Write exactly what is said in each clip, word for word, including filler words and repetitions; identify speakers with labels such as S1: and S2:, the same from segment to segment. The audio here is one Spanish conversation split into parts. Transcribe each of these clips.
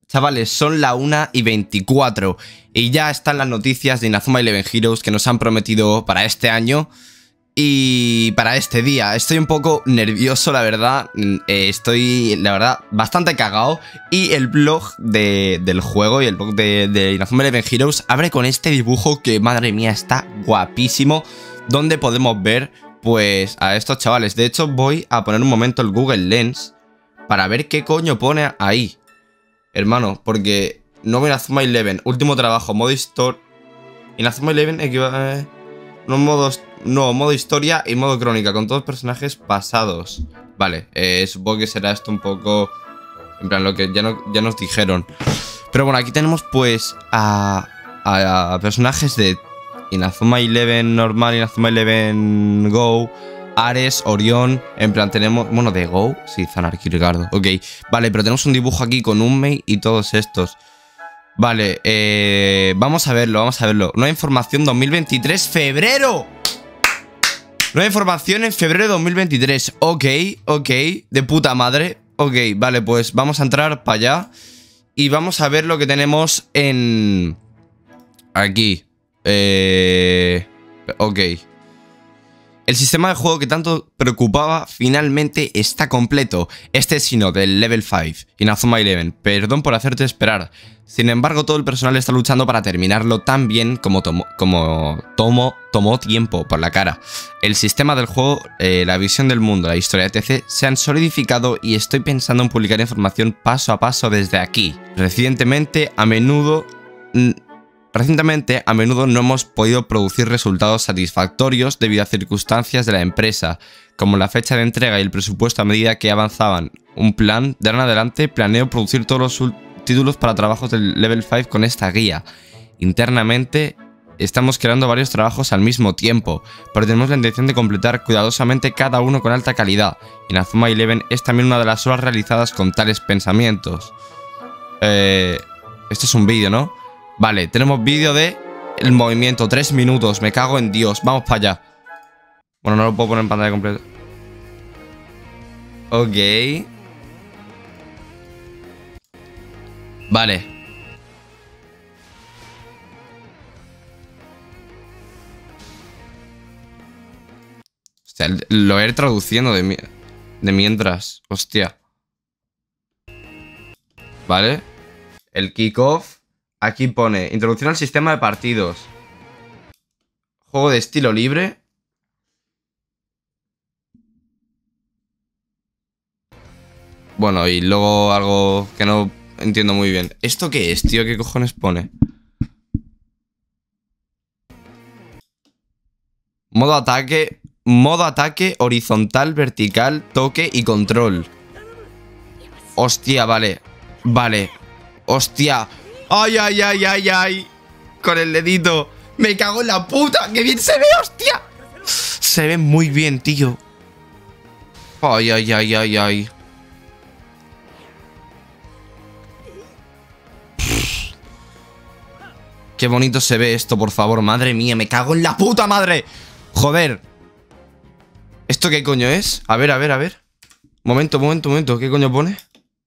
S1: Chavales, son la una y veinticuatro y ya están las noticias de Inazuma Eleven Heroes que nos han prometido para este año y para este día. Estoy un poco nervioso, la verdad. Eh, estoy, la verdad, bastante cagado. Y el blog de, del juego y el blog de, de Inazuma Eleven Heroes abre con este dibujo que, madre mía, está guapísimo. Donde podemos ver, pues, a estos chavales. De hecho, voy a poner un momento el Google Lens para ver qué coño pone ahí. Hermano, porque no me Inazuma Eleven, último trabajo, modo historia. Inazuma Eleven equivale. No, modos, no, modo historia y modo crónica, con todos personajes pasados. Vale, eh, supongo que será esto un poco. En plan, lo que ya, no, ya nos dijeron. Pero bueno, aquí tenemos pues a, a, a personajes de Inazuma Eleven normal, Inazuma Eleven Go, Ares, Orión, en plan tenemos, bueno, de Go, sí, Zanarkand, Ricardo, ok, vale, pero tenemos un dibujo aquí con Unmei y todos estos. Vale, eh, vamos a verlo, vamos a verlo. Nueva información dos mil veintitrés, febrero. Nueva información en febrero de dos mil veintitrés, ok, ok, de puta madre, ok, vale, pues vamos a entrar para allá y vamos a ver lo que tenemos en... Aquí, eh... ok. El sistema de juego que tanto preocupaba finalmente está completo. Este es sino del Level cinco, Inazuma Eleven. Perdón por hacerte esperar. Sin embargo, todo el personal está luchando para terminarlo tan bien como tomó, como tomo, tomó tiempo por la cara. El sistema del juego, eh, la visión del mundo, la historia, etcétera se han solidificado y estoy pensando en publicar información paso a paso desde aquí. Recientemente, a menudo... Recientemente, a menudo no hemos podido producir resultados satisfactorios debido a circunstancias de la empresa, como la fecha de entrega y el presupuesto a medida que avanzaban. Un plan, de ahora en adelante, planeo producir todos los títulos para trabajos del Level cinco con esta guía. Internamente, estamos creando varios trabajos al mismo tiempo, pero tenemos la intención de completar cuidadosamente cada uno con alta calidad. Inazuma Eleven es también una de las obras realizadas con tales pensamientos. Eh, este es un vídeo, ¿no? Vale, tenemos vídeo de el movimiento, tres minutos, me cago en Dios, vamos para allá. Bueno, no lo puedo poner en pantalla completa. Ok. Vale. Hostia, lo he traduciendo de, mi de mientras, hostia. Vale. El kickoff. Aquí pone, introducción al sistema de partidos. Juego de estilo libre. Bueno, y luego algo que no entiendo muy bien. ¿Esto qué es, tío? ¿Qué cojones pone? Modo ataque. Modo ataque horizontal, vertical, toque y control. Hostia, vale. Vale. Hostia. Ay, ay, ay, ay, ay. Con el dedito. Me cago en la puta. ¡Qué bien se ve, hostia! Se ve muy bien, tío. Ay, ay, ay, ay, ay. Qué bonito se ve esto, por favor. Madre mía, me cago en la puta madre. Joder. ¿Esto qué coño es? A ver, a ver, a ver. Momento, momento, momento. ¿Qué coño pone?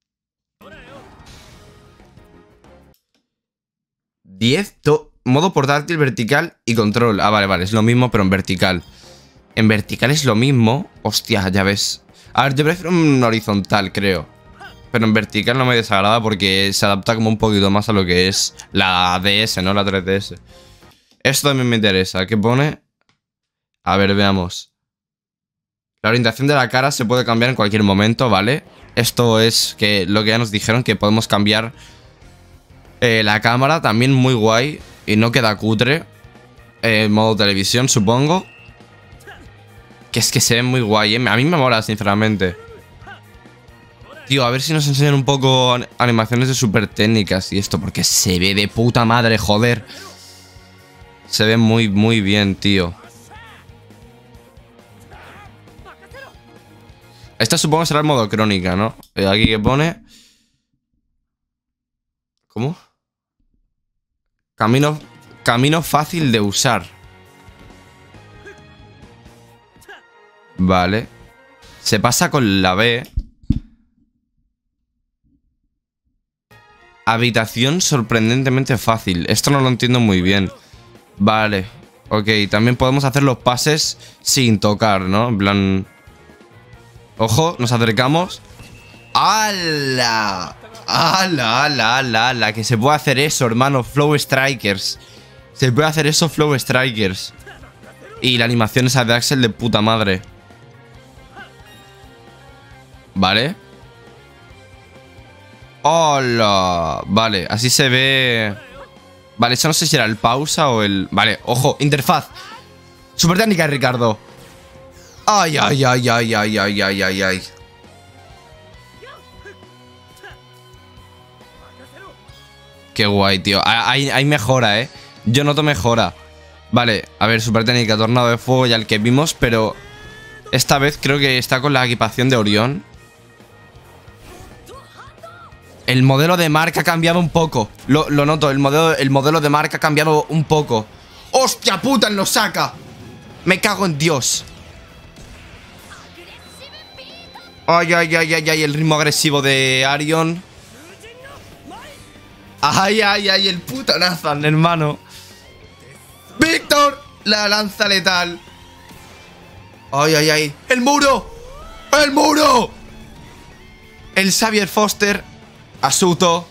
S1: diez, modo portátil, vertical y control. Ah, vale, vale, es lo mismo, pero en vertical. En vertical es lo mismo. Hostia, ya ves. A ver, yo prefiero un horizontal, creo. Pero en vertical no me desagrada porque se adapta como un poquito más a lo que es la D S, ¿no? La tres D S. Esto también me interesa. ¿Qué pone? A ver, veamos. La orientación de la cara se puede cambiar en cualquier momento, ¿vale? Esto es que lo que ya nos dijeron, que podemos cambiar... Eh, la cámara también muy guay y no queda cutre. En eh, modo televisión, supongo. Que es que se ve muy guay, ¿eh? A mí me mola, sinceramente. Tío, a ver si nos enseñan un poco animaciones de super técnicas y esto, porque se ve de puta madre, joder. Se ve muy, muy bien, tío. Esta supongo será el modo crónica, ¿no? Eh, aquí que pone... ¿Cómo? Camino, camino fácil de usar. Vale. Se pasa con la B. Habitación sorprendentemente fácil. Esto no lo entiendo muy bien. Vale. Ok, también podemos hacer los pases sin tocar, ¿no? En plan... Ojo, nos acercamos. ¡Hala! ¡Hala, hala, hala, hala! Que se puede hacer eso, hermano. Flow Strikers. Se puede hacer eso, Flow Strikers. Y la animación esa de Axel de puta madre. Vale. ¡Hola! Vale, así se ve... Vale, eso no sé si era el pausa o el... Vale, ojo, interfaz. Super técnica, Ricardo. Ay, ay, ay, ay, ay, ay, ay, ay, ay. Qué guay, tío. Hay, hay mejora, ¿eh? Yo noto mejora. Vale, a ver, super técnica, tornado de fuego ya el que vimos, pero... Esta vez creo que está con la equipación de Orión. El modelo de marca ha cambiado un poco. Lo, lo noto, el modelo, el modelo de marca ha cambiado un poco. ¡Hostia puta, lo saca! Me cago en Dios. Ay, ay, ay, ay, ay, el ritmo agresivo de Arion. Ay, ay, ay, el puto Nathan, hermano. ¡Víctor! La lanza letal. Ay, ay, ay. ¡El muro! ¡El muro! El Xavier Foster. Asuto.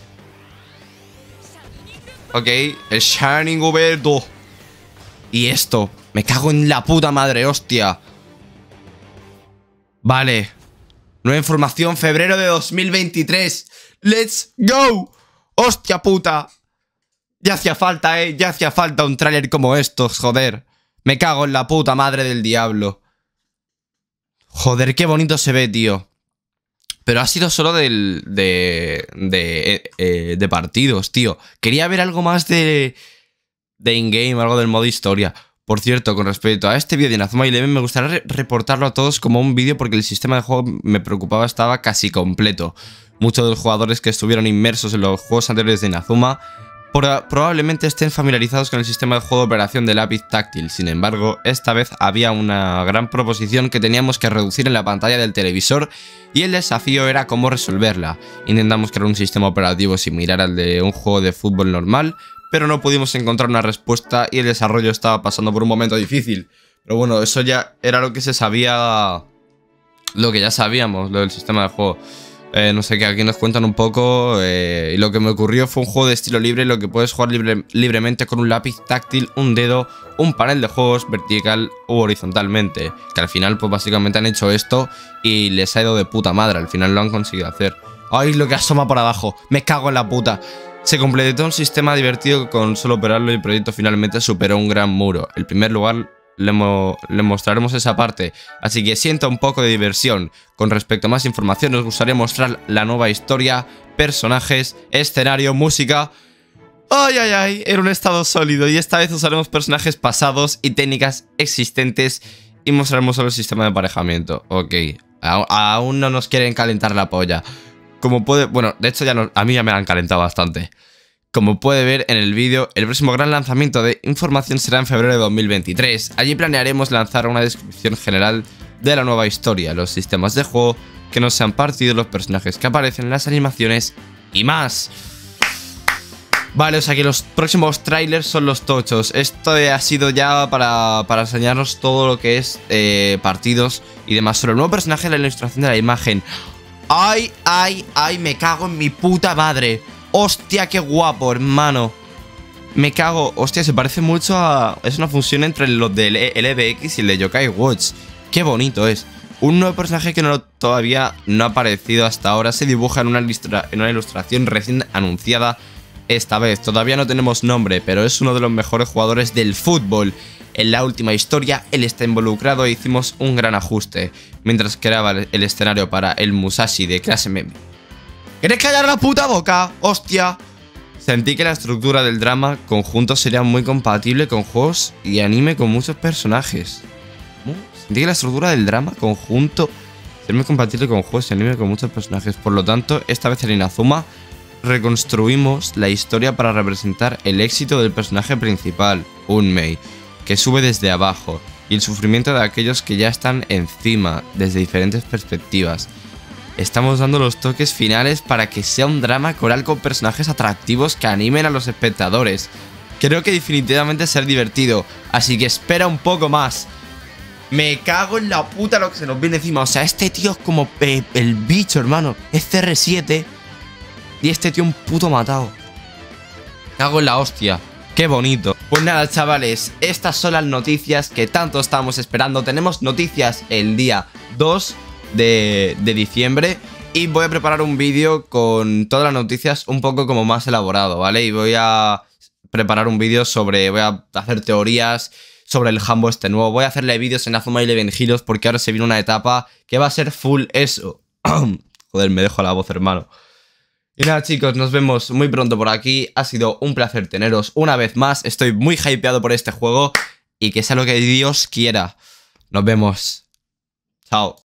S1: Ok, el Shining Uberto. Y esto, me cago en la puta madre, hostia. Vale. Nueva información, febrero de dos mil veintitrés. ¡Let's go! ¡Hostia puta! Ya hacía falta, eh. Ya hacía falta un tráiler como estos, joder. Me cago en la puta madre del diablo. Joder, qué bonito se ve, tío. Pero ha sido solo del, de, de, eh, de partidos, tío. Quería ver algo más de, de in-game, algo del modo historia. Por cierto, con respecto a este vídeo de Inazuma Eleven, me gustaría re reportarlo a todos como un vídeo porque el sistema de juego me preocupaba, estaba casi completo. Muchos de los jugadores que estuvieron inmersos en los juegos anteriores de Inazuma probablemente estén familiarizados con el sistema de juego de operación de lápiz táctil. Sin embargo, esta vez había una gran proposición que teníamos que reducir en la pantalla del televisor y el desafío era cómo resolverla. Intentamos crear un sistema operativo similar al de un juego de fútbol normal, pero no pudimos encontrar una respuesta y el desarrollo estaba pasando por un momento difícil. Pero bueno, eso ya era lo que se sabía, lo que ya sabíamos, lo del sistema de juego. Eh, no sé qué, aquí nos cuentan un poco eh, y lo que me ocurrió fue un juego de estilo libre, lo que puedes jugar libre, libremente con un lápiz táctil, un dedo, un panel de juegos vertical u horizontalmente, que al final pues básicamente han hecho esto y les ha ido de puta madre, al final lo han conseguido hacer. ¡Ay, lo que asoma por abajo! ¡Me cago en la puta! Se completó un sistema divertido con solo operarlo y el proyecto finalmente superó un gran muro. En primer lugar, Le, mo le mostraremos esa parte, así que sienta un poco de diversión. Con respecto a más información, nos gustaría mostrar la nueva historia, personajes, escenario, música. ¡Ay, ay, ay! Era un estado sólido y esta vez usaremos personajes pasados y técnicas existentes y mostraremos solo el sistema de emparejamiento. Ok, a aún no nos quieren calentar la polla. Como puede... Bueno, de hecho ya no, a mí ya me han calentado bastante. Como puede ver en el vídeo, el próximo gran lanzamiento de información será en febrero de dos mil veintitrés. Allí planearemos lanzar una descripción general de la nueva historia, los sistemas de juego que nos han partido, los personajes que aparecen en las animaciones y más. Vale, o sea que los próximos trailers son los tochos. Esto ha sido ya para, para enseñarnos todo lo que es eh, partidos y demás. Sobre el nuevo personaje de la ilustración de la imagen. ¡Ay, ay, ay! Me cago en mi puta madre. ¡Hostia, qué guapo, hermano! Me cago... Hostia, se parece mucho a... Es una fusión entre los del L B X y el de Yokai Watch. ¡Qué bonito es! Un nuevo personaje que no, todavía no ha aparecido hasta ahora se dibuja en una, ilustra, en una ilustración recién anunciada esta vez. Todavía no tenemos nombre, pero es uno de los mejores jugadores del fútbol. En la última historia, él está involucrado e hicimos un gran ajuste, mientras creaba el escenario para el Musashi de clase meme. ¿Quieres callar la puta boca? ¡Hostia! Sentí que la estructura del drama conjunto sería muy compatible con juegos y anime con muchos personajes. ¿Cómo? Sentí que la estructura del drama conjunto sería muy compatible con juegos y anime con muchos personajes. Por lo tanto, esta vez en Inazuma reconstruimos la historia para representar el éxito del personaje principal, Unmei, que sube desde abajo, y el sufrimiento de aquellos que ya están encima, desde diferentes perspectivas. Estamos dando los toques finales para que sea un drama coral con personajes atractivos que animen a los espectadores. Creo que definitivamente será divertido, así que espera un poco más. Me cago en la puta lo que se nos viene encima. O sea, este tío es como eh, el bicho, hermano. Es C R siete y este tío un puto matado. Me cago en la hostia. Qué bonito. Pues nada, chavales, estas son las noticias que tanto estábamos esperando. Tenemos noticias el día dos de, de diciembre y voy a preparar un vídeo con todas las noticias un poco como más elaborado, ¿vale? Y voy a preparar un vídeo sobre... Voy a hacer teorías sobre el Humble este nuevo. Voy a hacerle vídeos en Azuma Eleven Heroes porque ahora se viene una etapa que va a ser full eso. Joder, me dejo la voz, hermano. Y nada, chicos, nos vemos muy pronto por aquí. Ha sido un placer teneros una vez más. Estoy muy hypeado por este juego y que sea lo que Dios quiera. Nos vemos. Chao.